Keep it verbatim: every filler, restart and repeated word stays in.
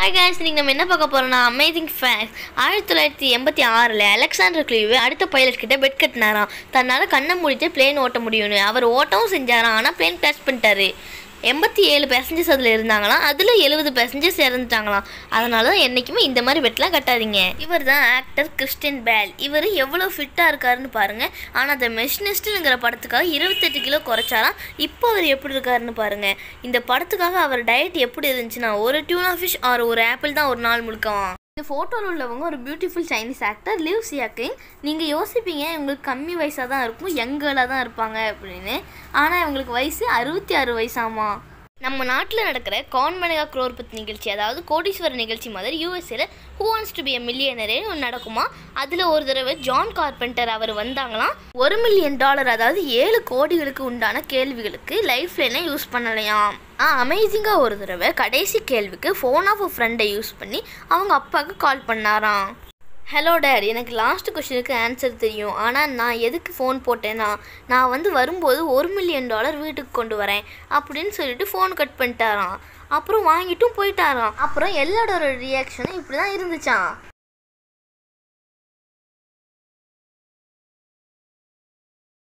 Hi guys, இன்னைக்கு நம்ம என்ன பார்க்க போறோம்னா அமேசிங் ஃபேக்ட். ஆயிரத்தி தொள்ளாயிரத்தி எண்பத்தி ஆறில் அலெக்சாண்டர் கிளீவ் அடுத்த பைலட் கிட்ட பெட் கட்டினாராம். தன்னால் கண்ணை மூடிட்டு பிளேன் ஓட்ட முடியும்னு. அவர் ஓட்டவும் செஞ்சாராம், ஆனால் பிளேன் கிராஷ் பண்ணிட்டாரு. எண்பத்தி ஏழு பேசஞ்சர்ஸ் அதில் இருந்தாங்களாம். அதில் எழுபது பேசஞ்சர்ஸ் இறந்துட்டாங்களாம். அதனால தான் என்றைக்குமே இந்த மாதிரி பெட்லாம் கட்டாதீங்க. இவர் தான் ஆக்டர் கிறிஸ்டியன் பேல். இவர் எவ்வளோ ஃபிட்டாக இருக்காருன்னு பாருங்கள். ஆனால் அந்த மெஷினிஸ்ட்டுங்கிற படத்துக்காக இருபத்தெட்டு கிலோ குறைச்சாராம். இப்போ அவர் எப்படி இருக்காருன்னு பாருங்கள். இந்த படத்துக்காக அவர் டயட் எப்படி இருந்துச்சுன்னா ஒரு டியூனா ஃபிஷ் ஆர் ஒரு ஆப்பிள் தான் ஒரு நாள் முழுக்கவான். இந்த ஃபோட்டோவில் உள்ளவங்க ஒரு beautiful Chinese actor Liu Xiaoqing. நீங்கள் யோசிப்பீங்க இவங்களுக்கு கம்மி வயசாக தான் இருக்கும், யங்களாக தான் இருப்பாங்க அப்படின்னு. ஆனால் இவங்களுக்கு வயசு அறுபத்தி ஆறு வயசாமா. நம்ம நாட்டில் நடக்கிற கான் மெகா குரோர்பத் நிகழ்ச்சி, அதாவது கோடீஸ்வரர் நிகழ்ச்சி மாதிரி யூஎஸ்ஏல who wants to be a மில்லியனரே ஒன்று நடக்குமா. அதில் ஒரு தடவை ஜான் கார்பெண்டர் அவர் வந்தாங்களாம். ஒரு மில்லியன் டாலர் அதாவது ஏழு கோடிகளுக்கு உண்டான கேள்விகளுக்கு லைஃப் லைனை யூஸ் பண்ணலையாம். ஆ அமேசிங்காக ஒரு தடவை கடைசி கேள்விக்கு ஃபோன் ஆஃப் ஃப்ரெண்டை யூஸ் பண்ணி அவங்க அப்பாவுக்கு கால் பண்ணாராம். ஹலோ டேட், எனக்கு லாஸ்ட் கொஷனுக்கு ஆன்சர் தெரியும், ஆனால் நான் எதுக்கு ஃபோன் போட்டேன்னா நான் வந்து வரும்போது ஒரு மில்லியன் டாலர் வீட்டுக்கு கொண்டு வரேன் அப்படின்னு சொல்லிட்டு ஃபோன் கட் பண்ணிட்டாராம். அப்புறம் வாங்கிட்டும் போயிட்டாராம். அப்புறம் எல்லாரோட ரியாக்ஷனும் இப்படி தான் இருந்துச்சான்.